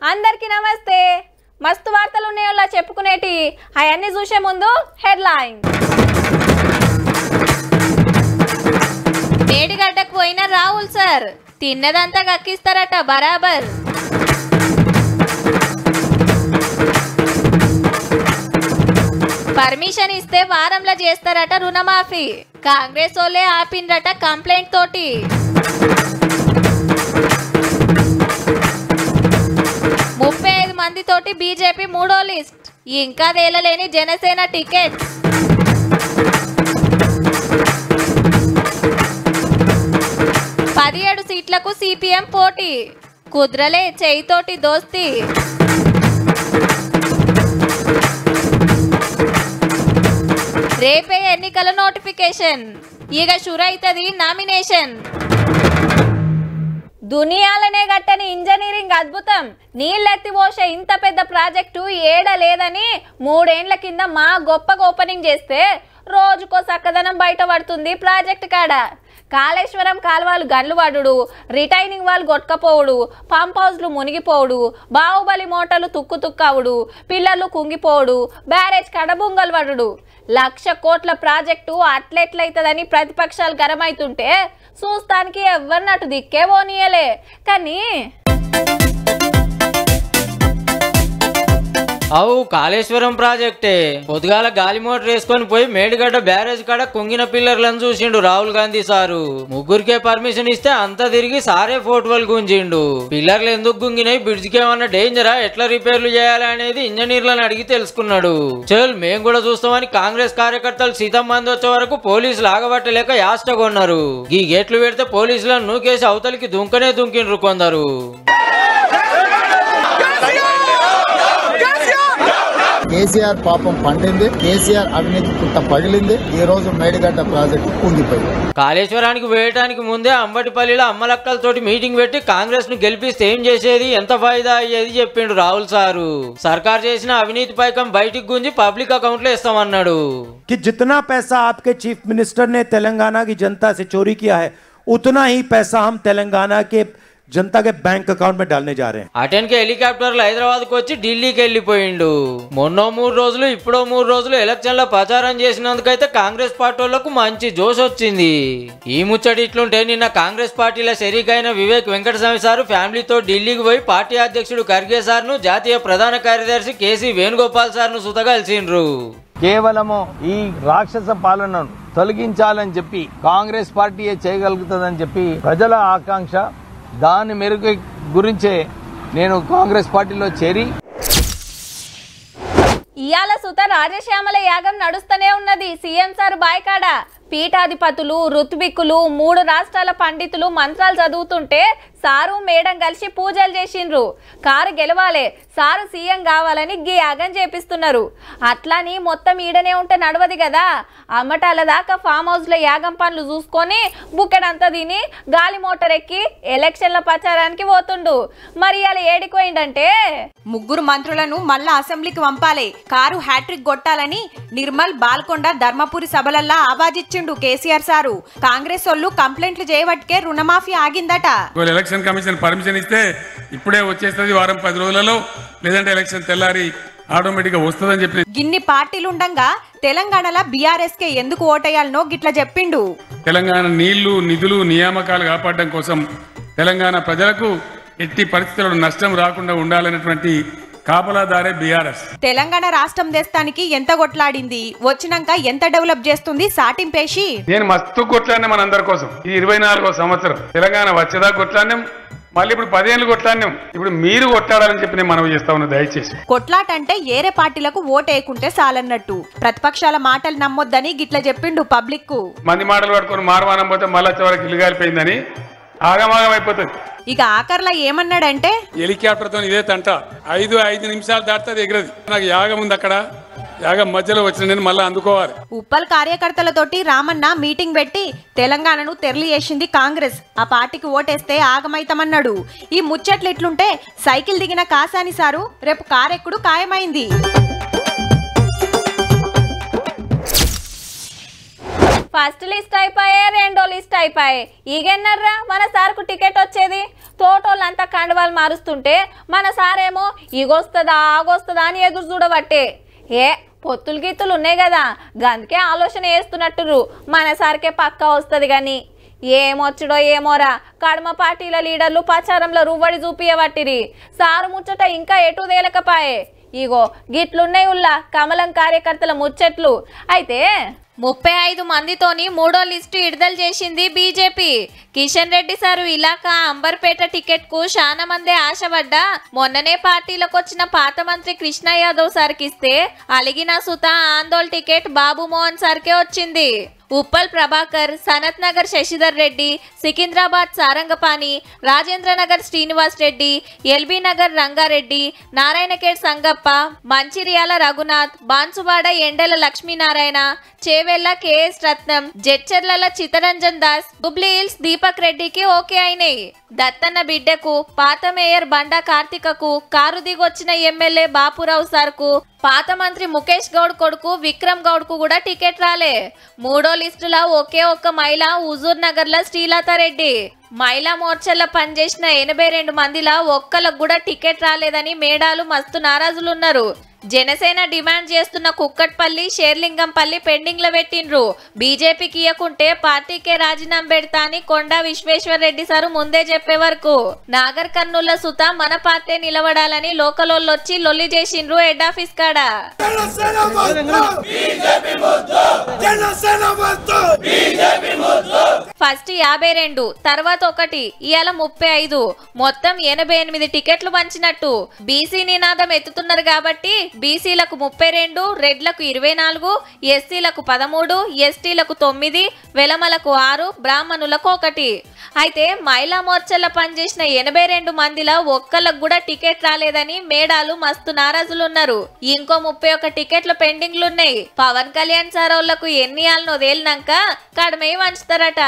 అందరికీ నమస్తే. మస్తు వార్తలు ఉన్నాయోలా చెప్పుకునేటి అవన్నీ చూసే ముందు హెడ్లైన్. మేడిగడ్డకు పోయిన రాహుల్ సార్ తిన్నదంతా కక్కిస్తారట బరాబర్. పర్మిషన్ ఇస్తే వారంలో చేస్తారట రుణమాఫీ. కాంగ్రెస్ వాళ్ళే ఆపిండ్రట కంప్లైంట్ తోటి. ముప్పై 5 మందితోటి బీజేపీ 3వ లిస్ట్. ఇంకా తేలలేని జనసేన టికెట్. పదిహేడు సీట్లకు సిపిఎం పోటీ. కుద్రలే చేయితోటి దోస్తి. రేపే ఎన్నికల నోటిఫికేషన్. ఇక షురు అవుతుంది నామినేషన్. దునియాలనే గట్టని ఇంజనీరింగ్ అద్భుతం. నీళ్ళెత్తి పోసే ఇంత పెద్ద ప్రాజెక్టు ఏడ లేదని 3 ఏండ్ల కింద మా గొప్పగా ఓపెనింగ్ చేస్తే రోజుకో చక్కదనం బయట పడుతుంది ప్రాజెక్ట్ కాడ. కాళేశ్వరం కాలువలు గన్లు పడుడు, రిటైనింగ్ వాళ్ళు గొట్టకపోవుడు, పంప్ హౌస్లు మునిగిపోవుడు, బాహుబలి మోటార్లు తుక్కుతుక్కవుడు, పిల్లర్లు కుంగిపోవుడు, బ్యారేజ్ కడబుంగలు పడుడు. 1,00,000 కోట్ల ప్రాజెక్టు అట్లెట్లయితదని ప్రతిపక్షాలు గరమైతుంటే చూస్తానికి ఎవ్వరినట్టు దిక్కే పోనీయలే. కానీ అవు కాళేశ్వరం ప్రాజెక్టే. పొద్దుగాల గాలి మోటార్ వేసుకొని పోయి మేడిగడ్డ బ్యారేజ్ కాడ కుంగిన పిల్లర్లను చూసిండు రాహుల్ గాంధీ సారు. ముగ్గురికే పర్మిషన్ ఇస్తే అంతా తిరిగి సారే ఫోటోలు గుంజిండు. పిల్లర్లు ఎందుకు గుంగినాయి, బ్రిడ్జ్కి ఏమన్నా డేంజరా, ఎట్లా రిపేర్లు చేయాలి అనేది ఇంజనీర్లను అడిగి తెలుసుకున్నాడు. చల్ మేము కూడా చూస్తామని కాంగ్రెస్ కార్యకర్తలు సీతం మంది వచ్చే వరకు పోలీసులు ఆగబట్టలేక యాస్టగొన్నారు. ఈ గేట్లు పెడితే పోలీసులను నూకేసి అవతలికి దుంకనే దుంకిండ్రు కొందరు. కేసీఆర్ పాపం పండింది, కేసీఆర్ అవినీతి పుట్ట పగిలింది. ఈ రోజు మేడిగడ్డ ప్రాజెక్టు కుంగిపోయింది. కాళేశ్వరానికి వేయడానికి ముందే అంబటిపల్లిలో అమ్మలక్కలతోటి మీటింగ్ పెట్టి కాంగ్రెస్ ను గెలిపిస్తే ఏం చేసేది, ఎంత ఫాయిదా అయ్యేది చెప్పిండు రాహుల్ సారు. సర్కార్ చేసిన అవినీతి పైకం బయటికి గుంజి పబ్లిక్ అకౌంట్ లో ఇస్తామన్నాడు. कि जितना पैसा आपके चीफ मिनिस्टर ने तेलंगाना की जनता से चोरी किया है, उतना ही पैसा हम तेलंगाना के जनता के बैंक अकाउंट में डालने जा रहे हैं. అటెన్కి హెలికాప్టర్లు హైదరాబాద్ కు వచ్చి ఢిల్లీకి వెళ్ళిపోయిండు. మొన్నో 3 రోజులు ఇప్పుడో 3 రోజులు ఎలక్షన్ లో ప్రచారం చేసినందుకైతే కాంగ్రెస్ పార్టీ వాళ్లకు మంచి జోష్ వచ్చింది. ఈ ముచ్చటి ఇట్లుంటే నిన్న కాంగ్రెస్ పార్టీలో షరీకైన వివేక్ వెంకటస్వామి సారు ఫ్యామిలీతో ఢిల్లీకి పోయి పార్టీ అధ్యక్షుడు ఖర్గే సార్ ను, జాతీయ ప్రధాన కార్యదర్శి కేసీ వేణుగోపాల్ సార్ ను సుత కలిసిండ్రు. కేవలము ఈ రాక్షస పాలనను తొలగించాలని చెప్పి కాంగ్రెస్ పార్టీయే చేయగలుగుతుందని చెప్పి ప్రజల ఆకాంక్ష. దాని మెరుగు గురించే నేను కాంగ్రెస్ పార్టీలో చేరి ఇయాల సుత రాజశ్యామల యాగం నడుస్తూనే ఉన్నది. సీఎం సార్ బాయ్కాడ పీఠాధిపతులు, ఋత్విక్కులు, 3 రాష్ట్రాల పండితులు మంత్రాలు చదువుతుంటే సారు మేడం కలిసి పూజలు చేసిండ్రు. కారు గెలవాలే, సారు సీఎం కావాలని గీ యాగం చేపిస్తున్నారు. అట్లాని మొత్తం ఈడనే ఉంటే నడవది కదా. అమ్మటాల దాకా ఫామ్ హౌస్ లో యాగం పనులు చూసుకొని బుక్కెడంతా తిని గాలి మోటార్ ఎక్కి ఎలక్షన్ల ప్రచారానికి పోతుండు. మరి ఇలా ఏడిపోయిందంటే 3 మంత్రులను మళ్ళా అసెంబ్లీకి పంపాలి, కారు హ్యాట్రిక్ కొట్టాలని నిర్మల్, బాల్కొండ, ధర్మపురి సభలల్లా ఆవాజిచ్చిండు కేసీఆర్ సారు. కాంగ్రెస్ వాళ్ళు కంప్లైంట్లు చేయబట్టే రుణమాఫీ ఆగిందట. ఎలక్షన్ కమిషన్ పర్మిషన్ ఇస్తే ఇప్పుడే వచ్చేస్తుంది, వారం 10 రోజులలో, లేదంటే ఎలక్షన్ తెల్లారి ఆటోమేటిక్ గా వస్తుందని చెప్పి గిన్ని పార్టీలుండగా తెలంగాణలో బీఆర్ఎస్ కే ఎందుకు ఓటేయాలనో గిట్లా చెప్పిండు. తెలంగాణ నీళ్లు, నిధులు, నియామకాలు కాపాడడం కోసం తెలంగాణ ప్రజలకు ఎట్టి పరిస్థితుల్లో నష్టం రాకుండా ఉండాలనేటువంటి కాపలాదారే బీఆర్ఎస్. తెలంగాణ రాష్ట్రం దేశానికి ఎంత కొట్లాడింది, వచ్చినాక ఎంత డెవలప్ చేస్తుంది సాటింపేసి. నేను మస్తు కొట్లాడినా మనందరి కోసం. ఈ 24వ సంవత్సరం తెలంగాణ వచ్చేదా కొట్లాడినాం, మళ్ళీ ఇప్పుడు 10 ఏళ్ళు కొట్లాడినాం. ఇప్పుడు మీరు కొట్లాడాలని చెప్పి నేను మనవి చేస్తా ఉన్నా. దయచేసి కొట్లాటంటే ఏరే పార్టీలకు ఓటేయకుంటే చాలన్నట్టు. ప్రతిపక్షాల మాటలు నమ్మొద్దని గిట్లా చెప్పిండు పబ్లిక్ కు. మంది మాటలు పట్టుకొని మారవానం పోతే మళ్ళీ చివరికి ఇల్లు కాలిపోయిందని ఆగమాగం అయిపోతుంది. ఇక ఆఖర్లా ఏమన్నాడంటే హెలికాప్టర్ తో ఇదే తంట 5 నిమిషాలు దాటుతుంది ఎగిరది. నాకు యాగం ఉంది, అక్కడ యాగం మధ్యలో వచ్చిన నేను మళ్ళీ అందుకోవాలి. ఉప్పల్ కార్యకర్తలతోటి రామన్న మీటింగ్ పెట్టి తెలంగాణను తెరలి చేసింది కాంగ్రెస్. ఆ పార్టీకి ఓటేస్తే ఆగమైతామన్నాడు. ఈ ముచ్చట్లు ఇట్లుంటే సైకిల్ దిగిన కాసాని సారు రేపు కారెక్కుడు ఖాయమైంది. ఫస్ట్ లిస్ట్ అయిపోయే, రెండో లిస్ట్ అయిపోయే. ఈగెన్నర్రా మన సార్కు టికెట్ వచ్చేది? తోటోళ్ళంతా కండవాళ్ళు మారుస్తుంటే మన సారేమో ఈగొస్తుందా ఆగొస్తుందా అని ఎదురు చూడబట్టే. పొత్తులు గీతులు ఉన్నాయి కదా, గందుకే ఆలోచన వేస్తున్నట్టురు. మన సార్కే పక్కా వస్తుంది గాని ఏమొచ్చుడో ఏమోరా. కడమ పార్టీల లీడర్లు ప్రచారంలో రువ్వడి చూపియబట్టిరి. సారు ముచ్చట ఇంకా ఎటు తేలకపాయే. ఇగో గిట్లున్నాయి ఉల్లా కమలం కార్యకర్తల ముచ్చట్లు. అయితే 35 మందితోని మూడో లిస్టు విడుదల చేసింది బీజేపీ. కిషన్ రెడ్డి సారు ఇలాకా అంబర్పేట టికెట్ కు చాలా మంది ఆశపడ్డా మొన్ననే పార్టీలకు వచ్చిన పాత మంత్రి కృష్ణ యాదవ్ సార్కి ఇస్తే అలిగిన సుత ఆందోళ్ టికెట్ బాబు మోహన్ సార్కే వచ్చింది. ఉప్పల్ ప్రభాకర్, సనత్ నగర్ శశిధర్ రెడ్డి, సికింద్రాబాద్ సారంగపాణి, రాజేంద్ర నగర్ శ్రీనివాస్ రెడ్డి, ఎల్బీ నగర్ రంగారెడ్డి, నారాయణఖేడ్ సంగప్ప, మంచిర్యాల రఘునాథ్, బాన్సువాడ ఎండల లక్ష్మీనారాయణ, చేవెళ్ల కేఎస్ రత్నం, జడ్చర్ల చిత్తరంజన్ దాస్, జూబ్లీ హిల్స్ దీపక్ రెడ్డికి ఓకే అయినాయి. దత్తన్న బిడ్డకు, పాత మేయర్ బండా కార్తికకు, కారు దిగొచ్చిన ఎమ్మెల్యే బాపురావు సార్కు, పాత మంత్రి ముఖేష్ గౌడ్ కొడుకు విక్రమ్ గౌడ్ కు కూడా టికెట్ రాలే. మూడో లిస్టులో ఒకే ఒక్క మహిళ హుజూర్ నగర్ లో శ్రీలతారెడ్డి. మహిళా మోర్చల్లో పనిచేసిన 82 మందిలా ఒక్కలకు కూడా టికెట్ రాలేదని మేడాలు మస్తు నారాజులున్నారు. జనసేన డిమాండ్ చేస్తున్న కుక్కట్పల్లి, షేర్లింగంపల్లి పెండింగ్ లో పెట్టిండ్రు. బీజేపీకి ఇయ్యకుంటే పార్టీకే రాజీనామా పెడతా అని కొండా విశ్వేశ్వర్ రెడ్డి సారు ముందే చెప్పే వరకు నాగర్ కర్నూలు సుత మన పార్టీ నిలబడాలని లోకలోళ్ళు వచ్చి లొల్లి చేసిండ్రు హెడ్ ఆఫీస్ కాడ. ఫస్ట్ 52, తర్వాత 1, ఇవాళ 35, మొత్తం 88 టికెట్లు పంచినట్టు. బీసీ నినాదం ఎత్తుతున్నారు కాబట్టి బీసీలకు 32, రెడ్లకు 24, ఎస్సీలకు 13, ఎస్టీలకు 9, వెలమలకు 6, బ్రాహ్మణులకు 1. అయితే మహిళా మోర్చల్లో పనిచేసిన 82 మందిలో ఒక్కళ్ళకు కూడా టికెట్ రాలేదని మేడాలు మస్తు నారాజులున్నారు. ఇంకో 31 టికెట్లు పెండింగ్లున్నాయి. పవన్ కళ్యాణ్ సారోళ్లకు ఎన్ని ఆలనో తేలినాక కడమే వంచుతారట.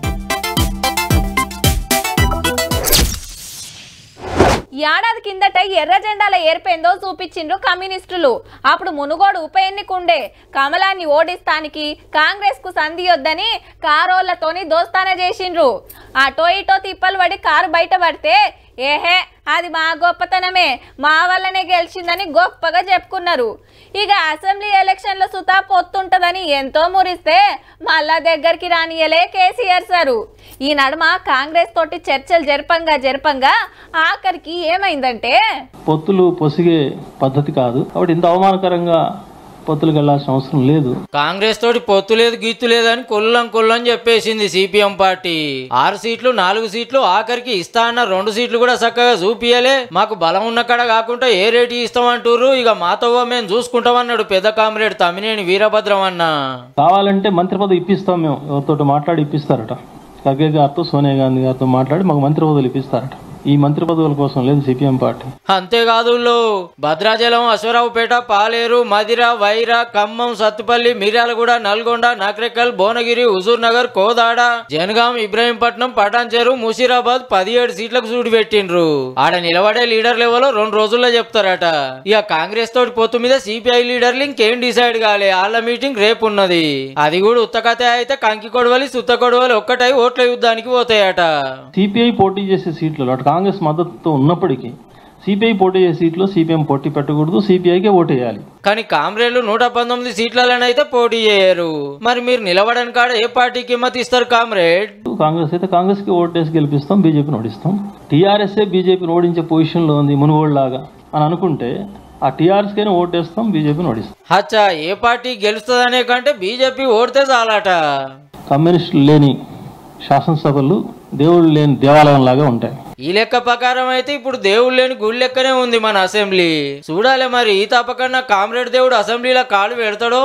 ఏడాది కిందట ఎర్ర జెండాల ఏర్పేందో చూపించిండ్రు కమ్యూనిస్టులు. అప్పుడు మునుగోడు ఉప ఎన్నికుండే. కమలాన్ని ఓడిస్తానికి కాంగ్రెస్ కు సంధి వద్దని కారోళ్లతోని దోస్తాన చేసిండ్రు. అటో ఇటో తిప్పలు పడి కారు బయట పడితే ఏహే అది మా గొప్పతనమే, మా వల్లనే గెలిచిందని గొప్పగా చెప్పుకున్నారు. ఇక అసెంబ్లీ ఎలక్షన్ల సుతా పొత్తుంటదని ఎంతో మురిస్తే మళ్ళా దగ్గరికి రానియలే కేసీఆర్ సారు. ఈ నడుమ కాంగ్రెస్ తోటి చర్చలు జరపంగా ఆఖరికి ఏమైందంటే పొత్తులు పొసిగే పద్ధతి కాదు కాబట్టి ఇంత అవమానకరంగా పొత్తులకు వెళ్లాల్సిన అవసరం లేదు. కాంగ్రెస్ తోటి పొత్తు లేదు గీత్తు లేదని కొల్లం చెప్పేసింది సిపిఎం పార్టీ. 6 సీట్లు 4 సీట్లు ఆఖరికి ఇస్తా అన్న 2 సీట్లు కూడా చక్కగా చూపియలే. మాకు బలం ఉన్న కాడ కాకుండా ఏ రేటు ఇస్తామంటారు, ఇక మాతో మేము చూసుకుంటామన్నాడు పెద్ద కామ్రేడ్ తమ్మినేని వీరభద్రం అన్న. కావాలంటే మంత్రి పదవి ఇప్పిస్తాం, మేము ఎవరితో మాట్లాడి ఇప్పిస్తారట. ఖర్గే గారితో సోనియా గాంధీ గారితో మాట్లాడి మాకు మంత్రి పదవులు ఇప్పిస్తారట. ఈ మంత్రి పదవుల కోసం లేదు సిపిఎం పార్టీ. అంతేకాదు భద్రాచలం, అశ్వరావుపేట, పాలేరు, మదిర, వైరా, ఖమ్మం, సత్తుపల్లి, మిర్యాలగూడ, నల్గొండ, నకరేకల్, భువనగిరి, హుజూర్ నగర్, కోదాడ, జనగాం, ఇబ్రహీంపట్నం, పటాన్చెరు, ముషీరాబాద్ 17 సీట్లకు చూడి పెట్టిండ్రు. ఆడ నిలబడే లీడర్ లెవెల్ 2 రోజుల్లో చెప్తారట. ఇక కాంగ్రెస్ తోటి పొత్తు మీద సిపిఐ లీడర్లు ఇంకేం డిసైడ్ కాలే. వాళ్ళ మీటింగ్ రేపు ఉన్నది. అది కూడా ఉత్తకథ అయితే కంకి కొడవలి సుత్త కొడవలి ఒక్కటై ఓట్ల యుద్ధానికి పోతాయట. సిపిఐ పోటీ చేసే సీట్లు కాంగ్రెస్ మద్దతుతో ఉన్నప్పటికీ సిపిఐ పోటీ చేసే సీట్లో సిపిఎం పోటీ పెట్టకూడదు, సిపిఐకే ఓటేయాలి. కానీ కామ్రేడ్లు 119 సీట్లలోనైతే పోటీ చేయరు. మరి మీరు నిలబడని కాడ ఏ పార్టీకి మద్దతు ఇస్తారు కామ్రేడ్? కాంగ్రెస్ అయితే కాంగ్రెస్ కి ఓటేసి గెలిపిస్తాం, బీజేపీని ఓడిస్తాం. టీఆర్ఎస్ఏ బీజేపీని ఓడించే పొజిషన్ లో ఉంది మునుగోడు లాగా అని అనుకుంటే ఆ టీఆర్ఎస్ కైనా ఓటేస్తాం, బీజేపీని ఓడిస్తాం. అచ్చా, ఏ పార్టీ గెలుస్తుందనే కంటే బీజేపీ ఓడితే చాలట. కమ్యూనిస్టులు లేని శాసనసభలు దేవుళ్ళు లేని దేవాలయం లాగా ఉంటాయి. ఈ లెక్క ప్రకారం అయితే ఇప్పుడు దేవుడు లేని గుడి లెక్కనే ఉంది మన అసెంబ్లీ. చూడాలి మరి ఈ తప్పకన్నా కామ్రేడ్ దేవుడు అసెంబ్లీలో కాలు పెడతాడో.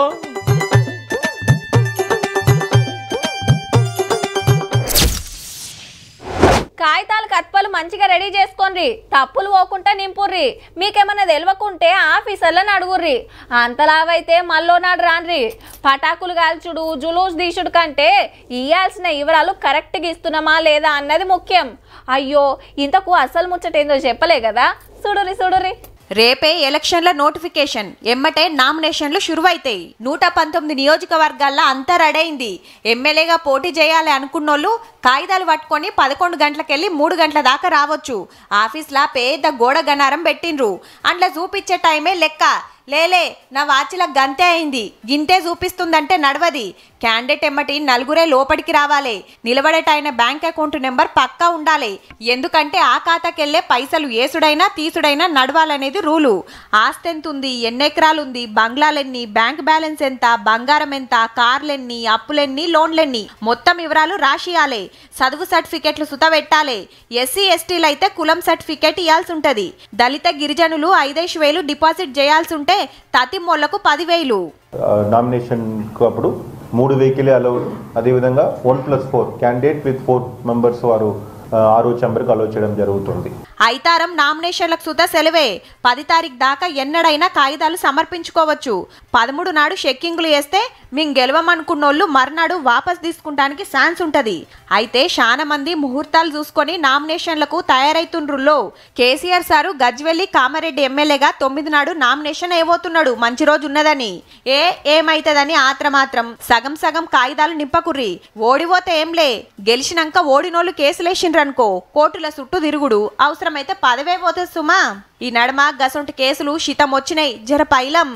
కాగితాలు కత్పలు మంచిగా రెడీ చేసుకోండి, తప్పులు పోకుండా నింపుర్రి. మీకేమన్నా తెలియకుంటే ఆఫీసర్లను అడుగుర్రి. అంతలావైతే మళ్ళో నాడు రాన్రి. పటాకులు కాల్చుడు జులూస్ దీసుడు కంటే ఇయ్యాల్సిన వివరాలు కరెక్ట్గా ఇస్తున్నామా లేదా అన్నది ముఖ్యం. అయ్యో ఇంతకు అసలు ముచ్చటేందో చెప్పలే కదా, చూడురి. రేపే ఎలక్షన్ల నోటిఫికేషన్, ఎమ్మటే నామినేషన్లు షురువైతాయి. 119 నియోజకవర్గాల్లో అంతా రెడైంది. ఎమ్మెల్యేగా పోటీ చేయాలి అనుకున్నోళ్ళు కాగితాలు పట్టుకొని 11 గంటలకెళ్ళి 3 గంటల దాకా రావచ్చు. ఆఫీస్లా పెద్ద గోడ గనారం పెట్టిండ్రు. అండ్ల చూపించే టైమే లెక్క. లేలే నా వాచిల గంతే అయింది, గింతే చూపిస్తుందంటే నడవది. క్యాండిడేట్ ఎమ్మటి నలుగురే లోపలికి రావాలి. నిలబడేటైన బ్యాంక్ అకౌంట్ నెంబర్ పక్కా ఉండాలి. ఎందుకంటే ఆ ఖాతాకెళ్లే పైసలు ఏసుడైనా తీసుడైనా నడవాలనేది రూలు. ఆస్తి ఎంత ఉంది, ఎన్ని ఎకరాలుంది, బంగ్లాలెన్ని, బ్యాంక్ బ్యాలెన్స్ ఎంత, బంగారం ఎంత, కార్లెన్ని, అప్పులెన్ని, లోన్లెన్ని మొత్తం వివరాలు రాసియాలి. చదువు సర్టిఫికెట్లు సుత పెట్టాలి. ఎస్సీ ఎస్టీలు అయితే కులం సర్టిఫికెట్ ఇవ్వాల్సి ఉంటది. దళిత గిరిజనులు 5,000 డిపాజిట్ చేయాల్సి ఉంటే తతి మొళ్లకు 10,000. నామినేషన్ అప్పుడు 3 వెహికల్ అలౌడ్. అదేవిధంగా 1+4 క్యాండిడేట్ విత్ 4 మెంబర్స్ వారు ఆరో ఛాంబర్కి అలౌ చేయడం జరుగుతుంది. ఐతారం నామినేషన్లకు సుత సెలవే. 10 తారీఖు దాకా ఎన్నడైనా కాగితాలు సమర్పించుకోవచ్చు. 13 నాడు చెక్కింగ్లు వేస్తే మేము గెలవమనుకున్నోళ్ళు మర్నాడు వాపస్ తీసుకుంటానికి ఛాన్స్ ఉంటది. అయితే చాలా మంది ముహూర్తాలు చూసుకొని నామినేషన్లకు తయారైతుండ్రుల్లో. కేసీఆర్ సారు గజ్వెల్లి కామారెడ్డి ఎమ్మెల్యేగా 9 నాడు నామినేషన్ వేయబోతున్నాడు. మంచి రోజు ఉన్నదని. ఏమైతదని ఆత్రమాత్రం సగం సగం కాగితాలు నింపకుర్రి. ఓడిపోతే ఏంలే, గెలిచినాక ఓడినోళ్ళు కేసులేసిండ్రనుకో కోర్టుల చుట్టూ తిరుగుడు. అవసరమైతే పదవే పోతుంది సుమా. ఈ నడమ గసొంటి కేసులు శితం వచ్చినాయి. జర పైలం.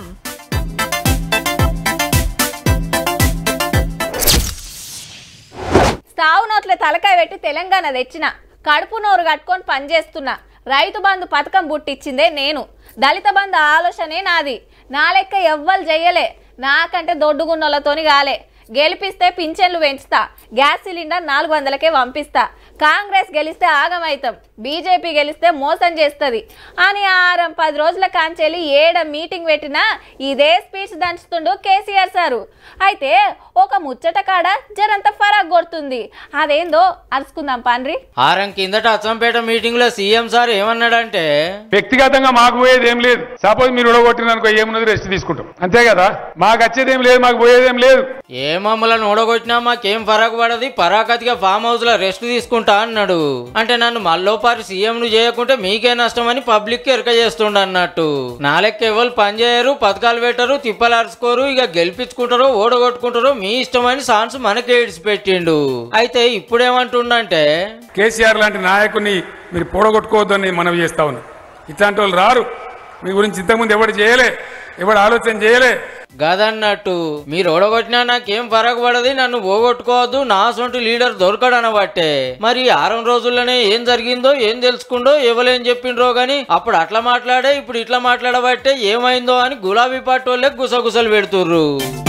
సావు నోట్ల తలకాయ పెట్టి తెలంగాణ తెచ్చిన, కడుపు నోరు కట్టుకొని పనిచేస్తున్నా. రైతు బంధు పథకం బుట్టిచ్చిందే నేను. దళిత బంధు ఆలోచనే నాది. నా లెక్క ఎవ్వరు చెయ్యలే. నాకంటే దొడ్డుగున్నోళ్ళతోని కాలే. గెలిపిస్తే పింఛన్లు పెంచుతా. గ్యాస్ సిలిండర్ 400కే పంపిస్తా. కాంగ్రెస్ గెలిస్తే ఆగమైతాం, బీజేపీ గెలిస్తే మోసం చేస్తుంది అని 10 రోజుల కాంచెలి మీటింగ్ పెట్టినా ఇదే స్పీచ్ దంచుతుండు కేసీఆర్ సారు. అయితే ఒక ముచ్చట కాడ జరంత ఫరాక్ కొడుతుంది. అదేందో అరుచుకుందాం పాండ్రి. ఆరం కిందట అచ్చంపేట మీటింగ్ లో సీఎం సార్ ఏమన్నాడంటే, వ్యక్తిగతంగా మాకు పోయేది ఏం లేదు. సపోజ్ మీరు ఓడగొట్టిననుకో ఏమున్నది రెస్ట్ తీసుకుంటాం అంతే కదా. మాకు వచ్చేదేం లేదు, మాకు పోయేదేం లేదు. ఏ మమ్మల్ని ఓడగొట్టినా మాకేం ఫరాక్ పడది, పరాకతిగా ఫామ్ హౌస్ లో రెస్ట్ తీసుకుంటా అన్నాడు. అంటే నన్ను మల్లోపారి సీఎం ను చేయకుంటే మీకే నష్టం అని పబ్లిక్ కి ఎరక చేస్తుండ అన్నట్టు. నా లెక్క ఎవరు పని చేయరు, పథకాలు పెట్టరు, తిప్పలు అరుచుకోరు, ఇక గెలిపించుకుంటారో ఓడగొట్టుకుంటారో మీ ఇష్టమని సాన్స్ మనకే ఇడిచి పెట్టిండు. అయితే ఇప్పుడేమంటుండంటే, కేసీఆర్ లాంటి నాయకుని మీరు పొడగొట్టుకోవద్దని మనవి చేస్తా ఉన్నా. ఇట్లాంటి వాళ్ళు రారు. మీ గురించి ఇంతకుముందు ఎవరు చేయలే, ఎవరు ఆలోచన చేయలే. గదన్నట్టు మీరు ఓడగొట్టినా నాకేం ఫరక్ పడది, నన్ను పోగొట్టుకోవద్దు, నా సొంటి లీడర్ దొరకడనబట్టే. మరి 6 రోజుల్లోనే ఏం జరిగిందో ఏం తెలుసుకుండో ఎవరేం చెప్పిండ్రో గాని అప్పుడు అట్లా మాట్లాడే ఇప్పుడు ఇట్లా మాట్లాడబట్టే ఏమైందో అని గులాబీ పార్టీ వాళ్ళే గుసగుసలు పెడుతుర్రు.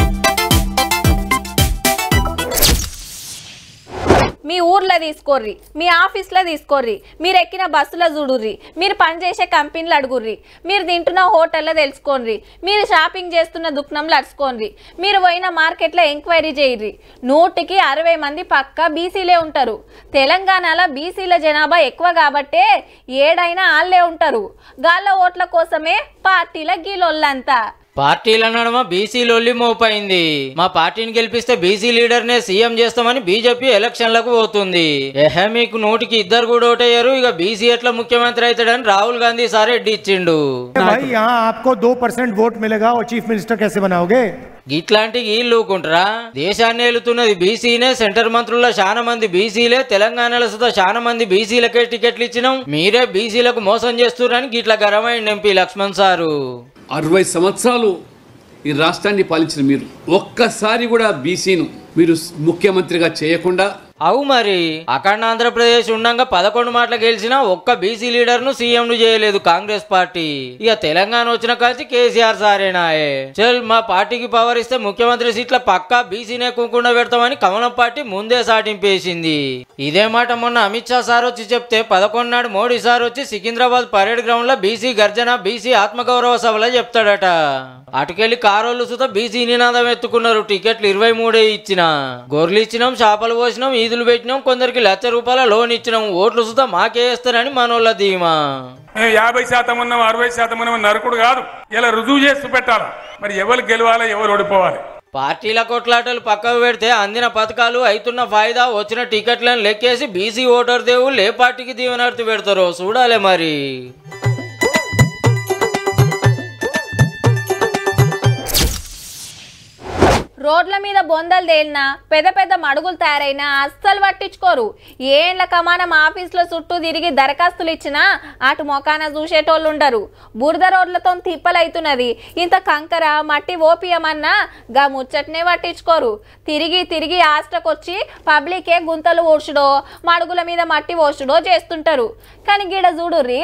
మీ ఊర్లో తీసుకోర్రి, మీ ఆఫీస్లో తీసుకోర్రి, మీరు ఎక్కిన బస్సులో చూడుర్రి, మీరు పనిచేసే కంపెనీలు అడుగుర్రి, మీరు తింటున్న హోటల్లో తెలుసుకోండి, మీరు షాపింగ్ చేస్తున్న దుకాణంలో అడుచుకోండి, మీరు పోయిన మార్కెట్లో ఎంక్వైరీ చేయర్రి. 100కి 60 మంది పక్కా బీసీలే ఉంటారు. తెలంగాణలో బీసీల జనాభా ఎక్కువ కాబట్టే ఏడైనా వాళ్ళే ఉంటారు. గాళ్ళ ఓట్ల కోసమే పార్టీల గీలొల్లంతా. పార్టీల నడుమ బీసీ లొల్లి మోపైంది. మా పార్టీని గెలిపిస్తే బీసీ లీడర్ నే సీఎం చేస్తామని బీజేపీ ఎలక్షన్లకు పోతుంది. మీకు 100కి 2 కూడా ఓటయ్యారు. ఇక బీసీ ఎట్లా ముఖ్యమంత్రి అవుతాడని రాహుల్ గాంధీ సార్ ఎడ్డి ఇచ్చిండు. आपको 2% वोट मिलेगा और चीफ मिनिस्टर कैसे बनाओगे? ఇట్లాంటి గీళ్ళూకుంటారా? దేశాన్ని ఏలుతున్నది బీసీనే. సెంటర్ మంత్రుల్లో చాలా మంది బీసీలే. తెలంగాణలో సుధా చాలా మంది బీసీలకే టికెట్లు ఇచ్చినాం. మీరే బీసీలకు మోసం చేస్తున్నారని గిట్లా గరమైన ఎంపీ లక్ష్మణ్ సారు. 60 సంవత్సరాలు ఈ రాష్ట్రాన్ని పాలించిన మీరు ఒక్కసారి కూడా బీసీను మీరు ముఖ్యమంత్రిగా చేయకుండా, అవు మరి అఖండ ఆంధ్రప్రదేశ్ ఉండగా 11 మాటలు గెలిచినా ఒక్క బీసీ లీడర్ ను సీఎం ను చేయలేదు కాంగ్రెస్ పార్టీ. ఇక తెలంగాణ వచ్చిన కలిసి కేసీఆర్ సారేనాయే. చల్ మా పార్టీకి పవర్ ఇస్తే ముఖ్యమంత్రి సీట్ల పక్కా బీసీనే కుంకుండా పెడతామని కమలం పార్టీ ముందే సాటింపేసింది. ఇదే మాట మొన్న అమిత్ షా సార్ వచ్చి చెప్తే 11 నాడు మోడీ సార్ వచ్చి సికింద్రాబాద్ పరేడ్ గ్రౌండ్ లో బీసీ గర్జన బీసీ ఆత్మగౌరవ సభలో చెప్తాడట. అటుకెళ్లి కారోళ్ళు సుత బీసీ నినాదం ఎత్తుకున్నారు. టికెట్లు 23 ఇచ్చిన, గొర్రెలు ఇచ్చినాం, చేపలు పోసినాం, ఈదులు పెట్టినాం, కొందరికి ₹1,00,000 లోన్ ఇచ్చినాం, ఓట్లు సుతా మాకే వేస్తారని మనోళ్ళ ధీమా. 50% ఉన్నాం, 60% ఉన్నాం నరకుడు కాదు. ఇలా రుజువు చేస్తూ పెట్టాలి. మరి ఎవరు గెలవాలి, ఎవరు ఓడిపోవాలి? పార్టీల కొట్లాటలు పక్కకు పెడితే అందిన పథకాలు, అవుతున్న ఫాయిదా, వచ్చిన టికెట్లను లెక్కేసి బీసీ ఓటర్ దేవుళ్ళు ఏ పార్టీకి దీవెనర్తి పెడతారో చూడాలి మరి. రోడ్ల మీద బొందలు తేలినా పెద్ద పెద్ద మడుగులు తయారైనా అస్సలు పట్టించుకోరు. ఏండ్ల కమానం ఆఫీసులో చుట్టూ తిరిగి దరఖాస్తులు ఇచ్చినా అటు మొకాన చూసేటోళ్ళు ఉండరు. బురద రోడ్లతో తిప్పలైతున్నది. ఇంత కంకర మట్టి ఓపియమన్నా గా ముచ్చట్నే పట్టించుకోరు. తిరిగి తిరిగి ఆస్టకొచ్చి పబ్లికే గుంతలు ఊడ్చుడో మడుగుల మీద మట్టి ఓసుడో చేస్తుంటారు. కానీ గిడ చూడుర్రి,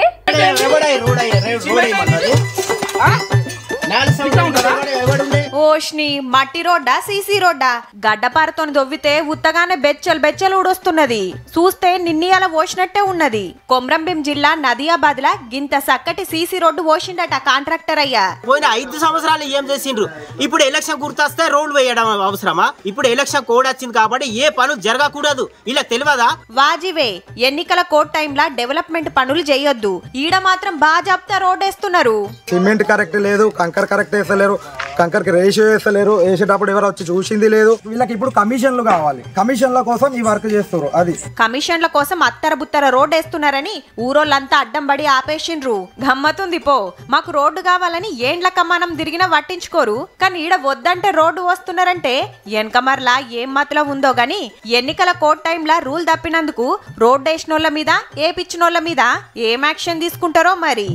ఓష్ని మట్టి రోడ్డా సీసీ రోడ్డా గడ్డపారతో దొవ్వితే ఉత్తగానే బెచ్చలు బెచ్చలు ఊడొస్తున్నది. చూస్తే నిన్నీయాల ఓసినట్టే ఉన్నది. కొమ్రంభీం జిల్లా నదియాబాద్ లా గింత చక్కటి సీసీ రోడ్డు ఓసిండట కాంట్రాక్టర్ అయ్యా. పోయిన 5 సంవత్సరాలు ఏం చేసిండ్రు? ఇప్పుడు ఎలక్షన్ గుర్తొస్తే రోడ్లు వేయడం అవసరమా? ఇప్పుడు ఎలక్షన్ కోడ్ వచ్చింది కాబట్టి ఏ పనులు జరగకూడదు ఇలా తెలియదా? వాజివే ఎన్నికల కోడ్ టైంలా డెవలప్మెంట్ పనులు చేయొద్దు. ఈడ మాత్రం బాజాప్తా రోడ్ వేస్తున్నారు. సిమెంట్ కరెక్ట్ లేదు, కంకర్ కరెక్ట్ వేస్తలేరు, కంకర్కి రేషియో వేస్తలేరు, వేసేటప్పుడు ఎవరు వచ్చి చూసింది లేదు. వీళ్ళకి ఇప్పుడు కమిషన్లు కావాలి, కమిషన్ల కోసం ఈ వర్క్ చేస్తారు. అది కమిషన్ల కోసం అత్తర బుత్తర రోడ్ వేస్తున్నారని ఊరోళ్ళంతా అడ్డం పడి ఆపేసిండ్రు. గమ్మతుంది పో. మాకు రోడ్డు కావాలని ఏండ్ల కమానం తిరిగినా పట్టించుకోరు. కానీ ఈడ వద్దంటే రోడ్డు వస్తున్నారంటే వెనకమర్లా ఏం మతలో ఉందో గాని ఎన్నికల కోడ్ టైంలా రూల్ తప్పినందుకు రోడ్డు వేసినోళ్ళ మీద ఏపిచ్చినోళ్ళ మీద ఏం యాక్షన్ తీసుకుంటారో మరి.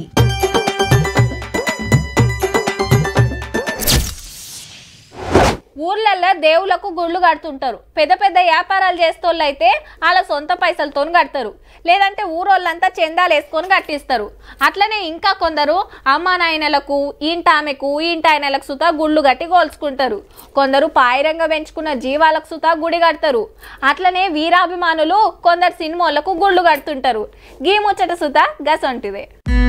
ఊర్లల్లో దేవులకు గుళ్ళు కడుతుంటారు. పెద్ద పెద్ద వ్యాపారాలు చేస్తోళ్ళు అయితే వాళ్ళ సొంత పైసలతో కడతారు, లేదంటే ఊరోళ్ళంతా చందాలు వేసుకొని కట్టిస్తారు. అట్లనే ఇంకా కొందరు అమ్మా నాయనలకు ఇంటామెకు ఇంటాయనలకు సుతా గుళ్ళు కట్టి గోల్చుకుంటారు. కొందరు పాయిరంగా పెంచుకున్న జీవాలకు సుతా గుడి కడతారు. అట్లనే వీరాభిమానులు కొందరు సినిమాలకు గుళ్ళు కడుతుంటారు. గీ ముచ్చట సుతా గసంటిదే.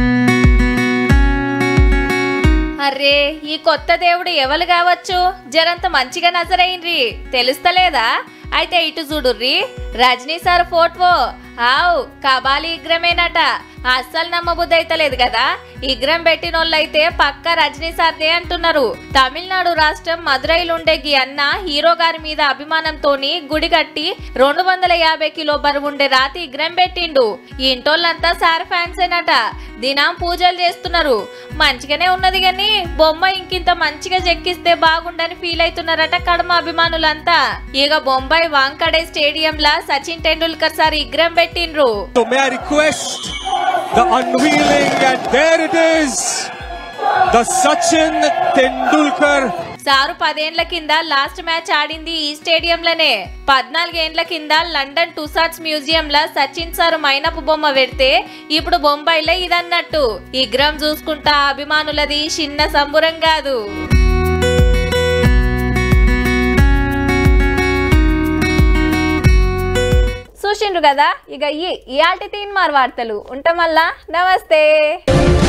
అరే ఈ కొత్త దేవుడు ఎవరు కావచ్చు? జరంత మంచిగా నజరైండ్రి తెలుస్తలేదా? అయితే ఇటు చూడుర్రి, రజనీ సార్ ఫోటో. ఆవు కబాలి విగ్రహమేనట. అస్సలు నమ్మబుద్ధి అయితలేదు కదా. విగ్రహం పెట్టినోళ్ళైతే పక్క రజనీ సార్దే అంటున్నారు. తమిళనాడు రాష్ట్రం మదురైలో ఉండే గీ అన్న హీరో గారి మీద అభిమానంతోని గుడి కట్టి 250 కిలో బరువుండే రాతి విగ్రహం పెట్టిండు. ఈ ఇంటోళ్ళంతా సార్ ఫ్యాన్సేనట. దినం పూజలు చేస్తున్నారు. మంచిగానే ఉన్నది గాని బొమ్మ ఇంకింత మంచిగా చెక్కిస్తే బాగుండని ఫీల్ అవుతున్నారట కడమ అభిమానులంతా. ఇక బొంబాయి వాంకడే స్టేడియం లా సచిన్ టెండూల్కర్ సార్ విగ్రహం పెట్టిండ్రు. The unveiling, and there it is, the Sachin Tendulkar. Sir 10 ఏళ్ల కింద లాస్ట్ మ్యాచ్ ఆడింది ఈ స్టేడియంలోనే. 14 ఏళ్ల కింద లండన్ టుసాట్స్ మ్యూజియం లా సచిన్ సారు మైనపు బొమ్మ పెడితే ఇప్పుడు బొంబాయిలో ఇదన్నట్టు. ఈ విగ్రహం చూసుకుంటా అభిమానులది చిన్న సంబురం కాదు. చూసిండ్రు కదా. ఇక ఇయాల్టి తీన్మార్ వార్తలు ఉంటాం. మళ్ళా నమస్తే.